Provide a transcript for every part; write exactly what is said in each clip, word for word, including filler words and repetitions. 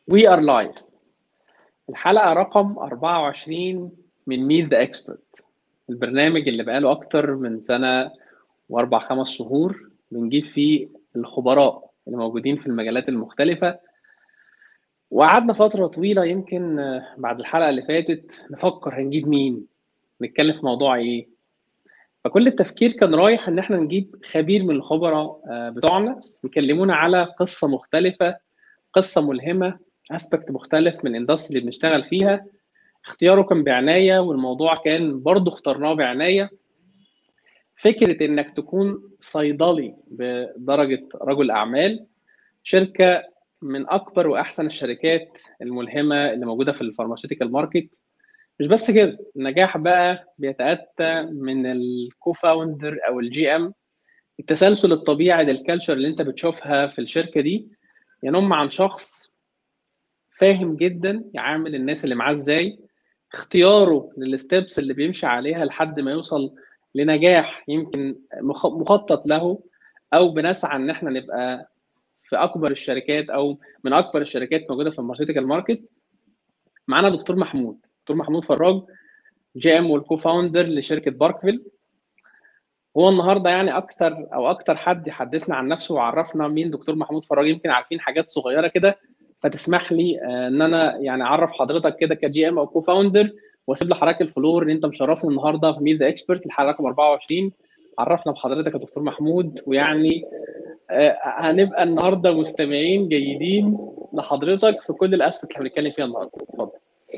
We are live. الحلقة رقم أربعة وعشرين من Meet the Expert، البرنامج اللي بقاله أكتر من سنة وأربع خمس شهور بنجيب فيه الخبراء اللي موجودين في المجالات المختلفة. وقعدنا فترة طويلة يمكن بعد الحلقة اللي فاتت نفكر هنجيب مين، نتكلم في موضوع إيه. فكل التفكير كان رايح إن احنا نجيب خبير من الخبراء بتوعنا يكلمونا على قصة مختلفة، قصة ملهمة، اسبكت مختلف من الاندستري اللي بنشتغل فيها. اختياره كان بعناية، والموضوع كان برضو اخترناه بعناية. فكرة انك تكون صيدلي بدرجة رجل اعمال، شركة من اكبر واحسن الشركات الملهمة اللي موجودة في الفارماسيوتيكال ماركت. مش بس كده، النجاح بقى بيتأتى من الكوفاوندر او الجي ام. التسلسل الطبيعي للكالتشر اللي انت بتشوفها في الشركة دي ينم عن شخص فاهم جدا يعامل الناس اللي معاه ازاي، اختياره للستبس اللي بيمشي عليها لحد ما يوصل لنجاح يمكن مخطط له، او بنسعى ان احنا نبقى في اكبر الشركات او من اكبر الشركات موجوده في الماركتيكال ماركت. معانا دكتور محمود دكتور محمود فراج، جي ام والكو فاوندر لشركه باركفيل. هو النهارده يعني اكتر او اكتر حد يحدثنا عن نفسه وعرفنا مين دكتور محمود فراج. يمكن عارفين حاجات صغيره كده، فتسمح لي ان انا يعني اعرف حضرتك كده كجي ام او كو فاوندر، واسيب لحضرتك الفلور ان انت مشرفني النهارده في ميت ذا اكسبرت الحلقه رقم أربعة وعشرين. عرفنا بحضرتك يا دكتور محمود، ويعني هنبقى النهارده مستمعين جيدين لحضرتك في كل الاسبكت اللي بنتكلم فيها النهارده. اتفضل.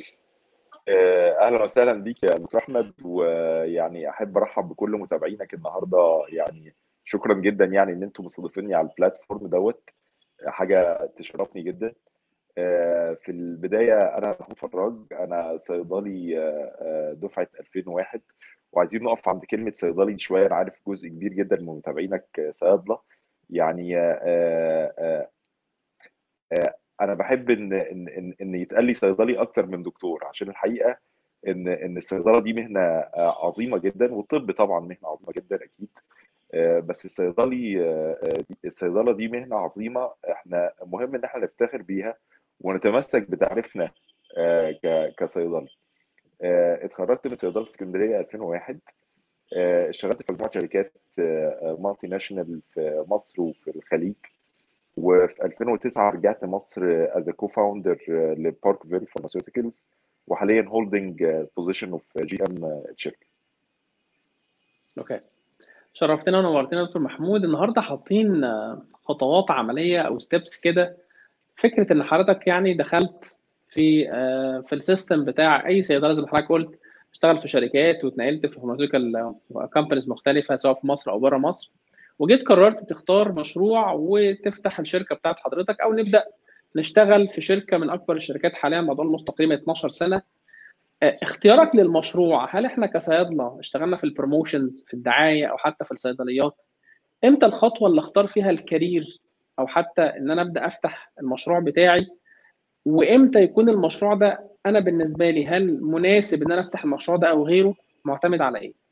اهلا وسهلا بيك يا دكتور احمد، ويعني احب ارحب بكل متابعينك النهارده. يعني شكرا جدا يعني ان انتم مستضيفيني على البلاتفورم دوت، حاجه تشرفني جدا. في البدايه انا محمود فراج، انا صيدلي دفعه ألفين وواحد، وعايزين نقف عند كلمه صيدلي شويه. انا عارف جزء كبير جدا من متابعينك صيادله، يعني انا بحب ان ان ان ان يتقال لي صيدلي اكتر من دكتور، عشان الحقيقه ان ان الصيدله دي مهنه عظيمه جدا، والطب طبعا مهنه عظيمه جدا اكيد. بس الصيدلي الصيدله دي مهنه عظيمه، احنا مهم ان احنا نفتخر بيها ونتمسك بتعريفنا كصيدلي. اتخرجت من صيدله اسكندريه ألفين وواحد، اشتغلت في مجموعه شركات مالتي ناشونال في مصر وفي الخليج، وفي ألفين وتسعة رجعت مصر از كو فاوندر لباركفيل فارماسيوتيكالز، وحاليا هولدنج بوزيشن اوف جي ام الشركه. اوكي، شرفتنا ونورتنا دكتور محمود. النهارده حاطين خطوات عمليه او ستيبس كده. فكره ان حضرتك يعني دخلت في في السيستم بتاع اي صيدله زي ما حضرتك قلت، اشتغل في شركات واتنقلت في فارماسيوتيكال كومبانيز مختلفه سواء في مصر او بره مصر، وجيت قررت تختار مشروع وتفتح الشركه بتاعت حضرتك، او نبدا نشتغل في شركه من اكبر الشركات حاليا بعد مستقيمه اتناشر سنه. اختيارك للمشروع، هل احنا كصيادله اشتغلنا في البروموشنز في الدعايه او حتى في الصيدليات؟ امتى الخطوه اللي اختار فيها الكارير او حتى ان انا ابدا افتح المشروع بتاعي؟ وامتى يكون المشروع ده انا بالنسبه لي هل مناسب ان انا افتح المشروع ده او غيره؟ معتمد على ايه؟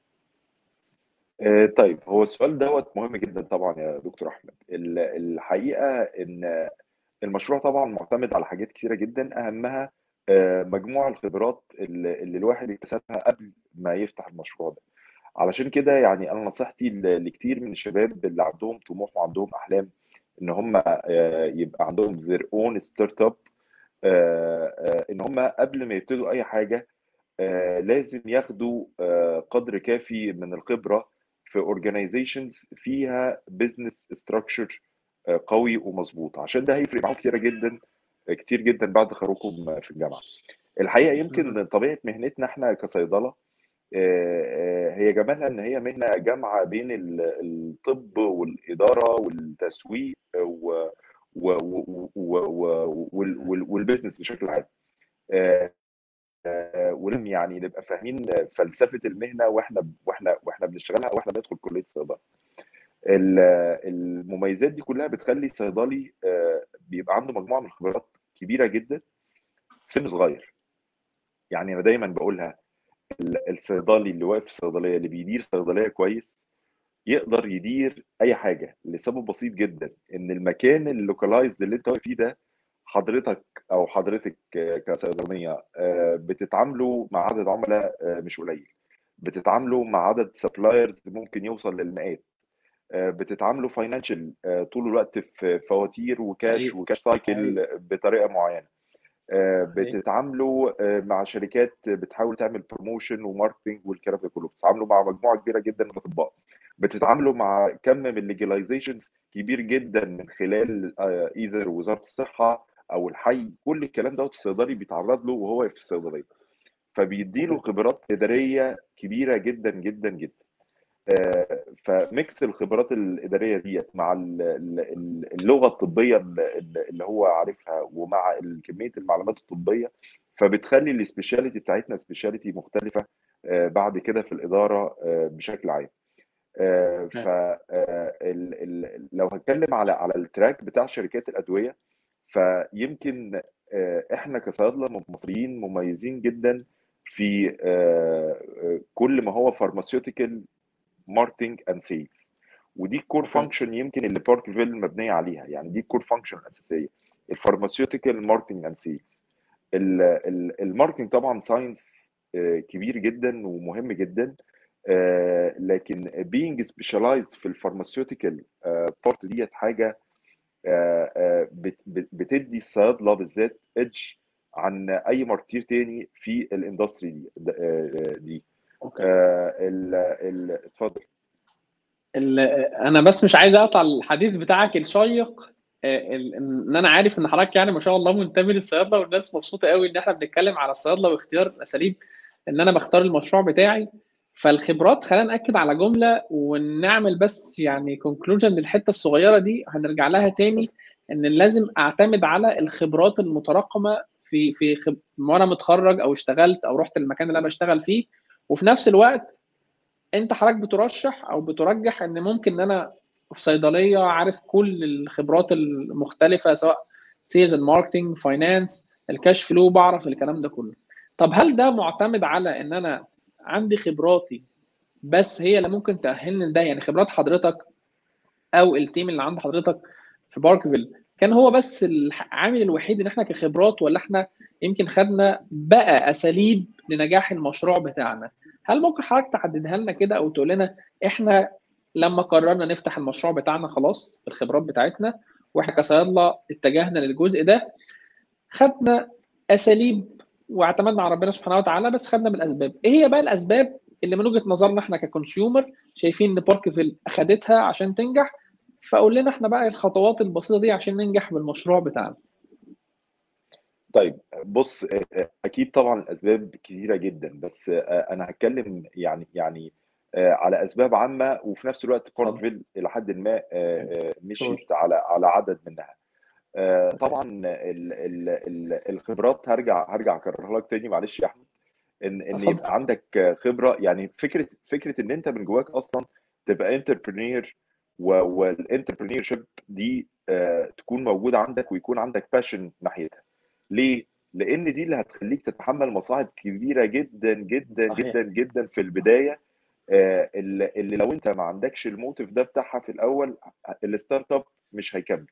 آه طيب، هو السؤال دوت مهم جدا طبعا يا دكتور احمد. الحقيقه ان المشروع طبعا معتمد على حاجات كثيره جدا، اهمها آه مجموع الخبرات اللي, اللي الواحد يكتسبها قبل ما يفتح المشروع ده. علشان كده يعني انا نصيحتي لكتير من الشباب اللي عندهم طموح وعندهم احلام ان هم يبقى عندهم their own ستارت اب، ان هم قبل ما يبتدوا اي حاجه لازم ياخدوا قدر كافي من الخبره في organizations فيها business structure قوي ومظبوط، عشان ده هيفرق معاهم كتير جدا كتير جدا بعد خروجهم في الجامعه. الحقيقه يمكن طبيعه مهنتنا احنا كصيدله هي جمالها ان هي مهنه جامعه بين الطب والاداره والتسويق والبيزنس بشكل عام. ولم يعني نبقى فاهمين فلسفه المهنه واحنا واحنا واحنا بنشتغلها واحنا بندخل كليه الصيدله. المميزات دي كلها بتخلي الصيدلي بيبقى عنده مجموعه من الخبرات كبيره جدا في سن صغير. يعني انا دايما بقولها، الصيدلي اللي واقف في الصيدليه اللي بيدير صيدليه كويس يقدر يدير اي حاجه، لسبب بسيط جدا، ان المكان اللوكالايزد اللي انت واقف فيه ده حضرتك او حضرتك كصيدليه بتتعاملوا مع عدد عملاء مش قليل، بتتعاملوا مع عدد سبلايرز ممكن يوصل للمئات، بتتعاملوا فاينانشال طول الوقت في فواتير وكاش حقيقي وكاش حقيقي سايكل بطريقه معينه، حقيقي بتتعاملوا مع شركات بتحاول تعمل بروموشن وماركتنج والكلام ده كله، بتتعاملوا مع مجموعه كبيره جدا من الاطباء، بتتعاملوا مع كم من الليجلايزيشنز كبير جدا من خلال ايذر وزاره الصحه او الحي، كل الكلام دوت الصيدلي بيتعرض له وهو في الصيدليه، فبيدي له صحيح خبرات اداريه كبيره جدا جدا جدا. فميكس الخبرات الاداريه ديت مع اللغه الطبيه اللي هو عارفها ومع كميه المعلومات الطبيه، فبتخلي السبيشاليتي بتاعتنا سبيشاليتي مختلفه بعد كده في الاداره بشكل عام. ف لو هتكلم على على التراك بتاع شركات الادويه، فيمكن احنا كصيادله مصريين مميزين جدا في كل ما هو فارماسيوتيكال ماركتنج اند سيلز، ودي الكور اوكي فانكشن يمكن اللي باركفيل مبنيه عليها، يعني دي الكور فانكشن الاساسيه، الفارماسيوتيكال ماركتنج اند سيلز. الماركتنج طبعا ساينس كبير جدا ومهم جدا، لكن being specialized في الفارماسيوتيكال بارت ديت حاجه بتدي الصيادله بالذات ايدج عن اي ماركتير تاني في الاندستري دي دي اوكي اتفضل. انا بس مش عايز اقطع الحديث بتاعك الشيق، ان انا عارف ان حضرتك يعني ما شاء الله منتمي للصيادله، والناس مبسوطه قوي ان احنا بنتكلم على الصيادله واختيار اساليب ان انا بختار المشروع بتاعي. فالخبرات خلينا ناكد على جمله ونعمل بس يعني كونكلوجن للحته الصغيره دي هنرجع لها تاني، ان لازم اعتمد على الخبرات المتراكمه في في خب... وانا متخرج او اشتغلت او رحت المكان اللي انا بشتغل فيه. وفي نفس الوقت انت حضرتك بترشح او بترجح ان ممكن ان انا في صيدليه عارف كل الخبرات المختلفه، سواء سيلز اند ماركتنج فاينانس الكاش فلو، بعرف الكلام ده كله. طب هل ده معتمد على ان انا عندي خبراتي بس هي اللي ممكن تأهلني لده؟ يعني خبرات حضرتك او التيم اللي عند حضرتك في باركفيل كان هو بس العامل الوحيد ان احنا كخبرات، ولا احنا يمكن خدنا بقى اساليب لنجاح المشروع بتاعنا؟ هل ممكن حضرتك تحددها لنا كده او تقول لنا احنا لما قررنا نفتح المشروع بتاعنا خلاص الخبرات بتاعتنا واحنا كصيادله اتجهنا للجزء ده، خدنا اساليب واعتمدنا على ربنا سبحانه وتعالى، بس خدنا بالاسباب. ايه هي بقى الاسباب اللي من وجهه نظرنا احنا ككونسيومر شايفين ان باركفيل اخدتها عشان تنجح؟ فقول لنا احنا بقى الخطوات البسيطه دي عشان ننجح بالمشروع بتاعنا. طيب بص، اكيد طبعا الاسباب كثيره جدا، بس انا هتكلم يعني يعني على اسباب عامه، وفي نفس الوقت اتفضل. باركفيل الى حد ما شور. مشيت على على عدد منها. اوكي. طبعا ال ال ال الخبرات، هرجع هرجع اكررها لك تاني معلش يا احمد، ان ان اتفضل. يبقى عندك خبره، يعني فكره فكره ان انت من جواك اصلا تبقى انتربرينور، والانتربرينور شيب دي تكون موجوده عندك ويكون عندك باشن ناحيتها. ليه؟ لان دي اللي هتخليك تتحمل مصاعب كبيره جدا جدا صحيح. جدا جدا في البدايه، اللي اللي لو انت ما عندكش الموتيف ده بتاعها في الاول، الستارت اب مش هيكمل.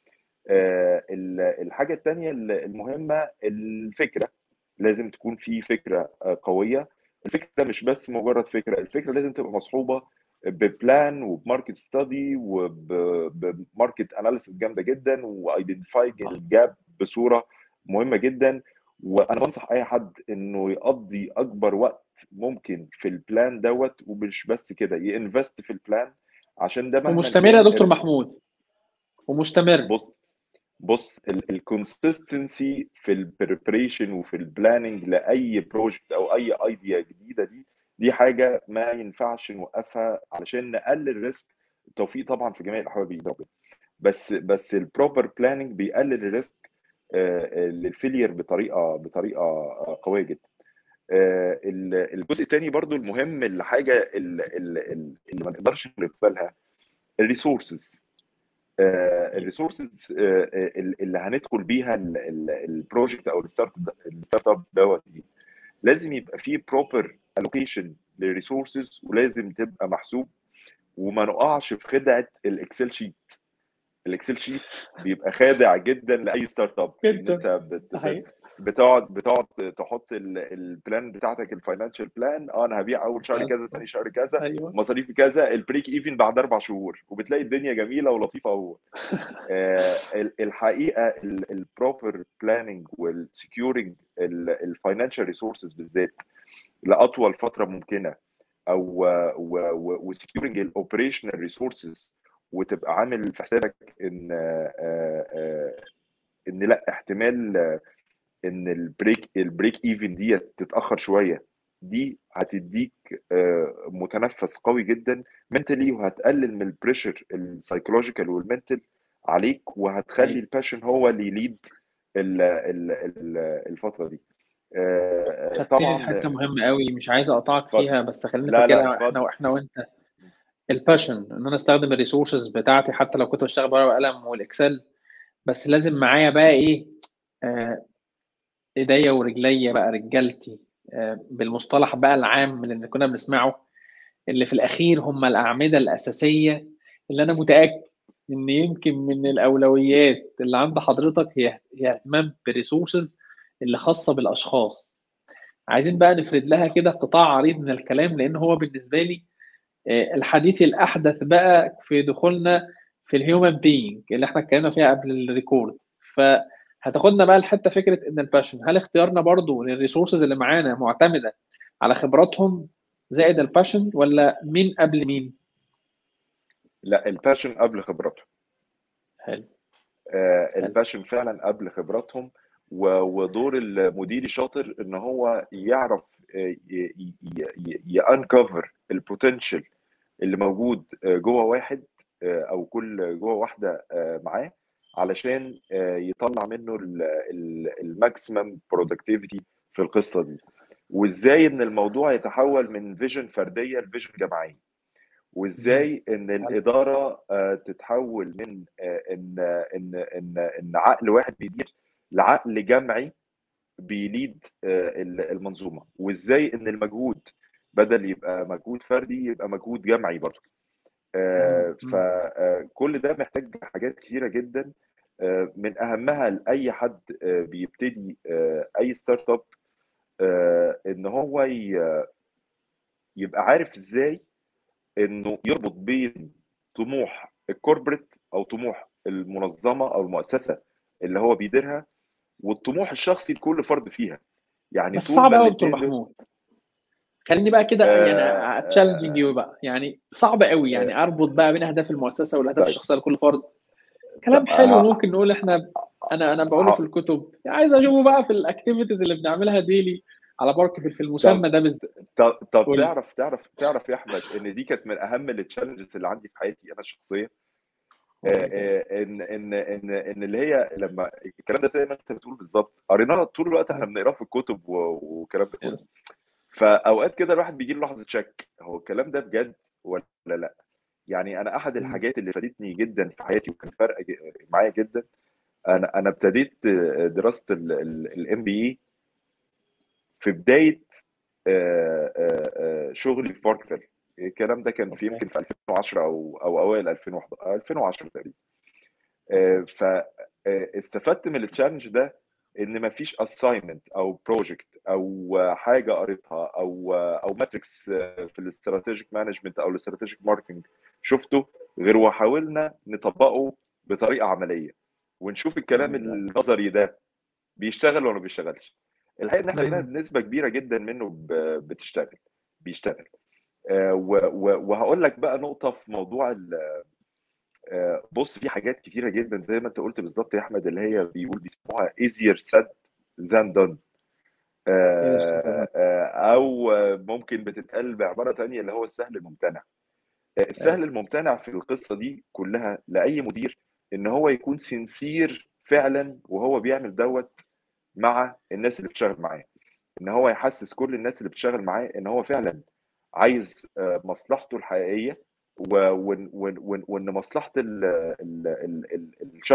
الحاجه الثانيه المهمه الفكره، لازم تكون في فكره قويه. الفكره مش بس مجرد فكره، الفكره لازم تبقى مصحوبه ببلان وبماركت ستادي وبماركت اناليسيس جامده جدا، وايدنتيفاينج الجاب بصوره مهمه جدا. وانا بنصح اي حد انه يقضي اكبر وقت ممكن في البلان دوت، ومش بس كده ينفست في البلان، عشان ده مهما ومستمر يا كان دكتور الريسك. محمود، ومستمر. بص بص الكونسيستنسي في البريبريشن وفي البلاننج لاي بروجكت او اي ايديا جديده، دي دي حاجه ما ينفعش نوقفها علشان نقلل ريسك. التوفيق طبعا في جميع الاحوال بيد ربنا، بس بس البروبر بلاننج بيقلل الريسك للفيلير بطريقه بطريقه قويه جدا. الجزء الثاني برضو المهم، الحاجه اللي, اللي ما نقدرش نقبلها، الريسورسز. الريسورسز اللي هندخل بيها البروجكت او الستارت الستارت اب دوت، لازم يبقى فيه بروبر الوكيشن للريسورسز، ولازم تبقى محسوب، وما نقعش في خدعه الاكسل شيت. الاكسل شيت بيبقى خادع جدا لاي ستارت اب، ان جدا انت بت... ده بت... حقيقي. بتقعد بتقعد تحط ال- البلان بتاعتك، الفاينانشال بلان. اه انا هبيع اول شهر بس كذا، ثاني شهر كذا، ايوه مصاريفي كذا، البريك ايفن بعد اربع شهور، وبتلاقي الدنيا جميله ولطيفه اهو. آه، ال- الحقيقه البروبر بلاننج والسكيورنج الفاينانشال ريسورسز بالذات لاطول فتره ممكنه، او وسكيورنج الاوبريشنال ريسورسز، وتبقى عامل في حسابك ان آه، آه، ان لا احتمال آه، ان البريك البريك ايفن دي تتاخر شويه. دي هتديك آه، متنفس قوي جدا منتلي، وهتقلل من البريشر السايكولوجيكال والمنتل عليك، وهتخلي حقيقي. الباشن هو اللي يليد ال- ال- ال- الفتره دي. آه، آه، خدتني طبعا. لحته مهمه قوي، مش عايز اقطعك اتفضل. فيها بس خليني لا لا فاكرها اتفضل. احنا واحنا وانت. الباشن ان انا استخدم الريسورسز بتاعتي حتى لو كنت بشتغل ورقه وقلم والاكسل، بس لازم معايا بقى ايه، آه، ايديا ورجليا بقى رجالتي، آه، بالمصطلح بقى العام اللي كنا بنسمعه، اللي في الاخير هم الاعمده الاساسيه، اللي انا متاكد ان يمكن من الاولويات اللي عند حضرتك هي هي اهتمام بالريسورسز اللي خاصه بالاشخاص. عايزين بقى نفرد لها كده قطاع عريض من الكلام، لان هو بالنسبه لي آه، الحديث الاحدث بقى في دخولنا في الهيومن بينج اللي احنا اتكلمنا فيها قبل الريكورد. فهتاخدنا بقى لحته فكره ان الباشن، هل اختيارنا برضو للريسورسز اللي معانا معتمده على خبراتهم زائد الباشن، ولا مين قبل مين؟ لا الباشن قبل خبرته. حلو. آه، حلو. الباشن فعلا قبل خبراتهم. و- ودور المدير الشاطر ان هو يعرف يانكفر البوتنشال اللي موجود آه، جوه واحد، آه، او كل جوه واحده آه، معاه، علشان آه، يطلع منه الماكسيمم برودكتيفيتي في القصه دي. وازاي ان الموضوع يتحول من فيجن فرديه لفيجن جماعيه، مهم. وازاي ان حلو. الاداره آه، تتحول من آه، ان ان ان ان عقل واحد بيدير لعقل جمعي بيليد آه، المنظومه، وازاي ان المجهود بدل يبقى مجهود فردي يبقى مجهود جمعي برضه. مم. مم. فكل ده محتاج حاجات كتيره جدا، آه، من اهمها لاي حد آه، بيبتدي آه، اي ستارت اب، آه، ان هو ي- يبقى عارف ازاي انه يربط بين طموح الكوربريت او طموح المنظمه او المؤسسه اللي هو بيديرها، والطموح الشخصي لكل فرد فيها. يعني بس طول صعب ما قوي يا دكتور الاثنين دول محمود، خليني بقى كده يعني تشالنجينج آه يو بقى، يعني صعب قوي آه يعني اربط بقى بين اهداف المؤسسه والاهداف طيب. الشخصيه لكل فرد. طيب كلام حلو ه- ممكن نقول احنا، انا انا بقوله في ه- الكتب، عايز اشوفه بقى في الاكتيفيتيز اللي بنعملها ديلي على بركه في في طب المسمى ده بالذات. طب طب قول لي. تعرف تعرف تعرف يا احمد ان دي كانت من اهم التشالنجز اللي عندي في حياتي انا الشخصيه. آه، قول لي كده. آه، ان ان ان ان اللي هي لما الكلام ده زي ما انت بتقول بالظبط، قريناه طول الوقت، احنا طيب. بنقراه في الكتب و- والكلام ده كله. يس. فاوقات كده الواحد بيجي له لحظه شك، هو الكلام ده بجد ولا لا؟ يعني انا احد مم. الحاجات اللي فادتني جدا في حياتي وكانت فارقه ج- معايا جدا، انا انا ابتديت دراسه الام بي اي في بدايه آه، آه، آه، شغلي في باركفيل. الكلام ده كان في اوكي. يمكن في ألفين وعشرة او او اوائل ألفين وحداشر ألفين وعشرة تقريبا. فاستفدت من التشالنج ده ان مفيش اساينمنت او بروجكت او حاجه قريتها او او ماتريكس في الاستراتيجيك مانجمنت او الاستراتيجيك ماركتنج شفته، غير وحاولنا نطبقه بطريقه عمليه، ونشوف الكلام جميل قوي. النظري ده بيشتغل ولا ما بيشتغلش. الحقيقه ان احنا لقينا مم. بنسبه كبيره جدا منه ب- بتشتغل بيشتغل. آه، و- و- وهقول لك بقى نقطه في موضوع ال- آه، بص، في حاجات كتيره جدا زي ما انت قلت بالظبط يا احمد، اللي هي بيقول بيسموها easier said than done. ايه ده استاذ؟ آه، آه، او ممكن بتتقال بعباره تانية اللي هو السهل الممتنع. آه، حلو. السهل الممتنع في القصه دي كلها لاي مدير ان هو يكون سنسير فعلا وهو بيعمل دوت مع الناس اللي بتشتغل معاه، ان هو يحسس كل الناس اللي بتشتغل معاه ان هو فعلا عايز آه، مصلحته الحقيقيه، و- وان وان وان وإن مصلحه ال- ال- ال- ال- الشخص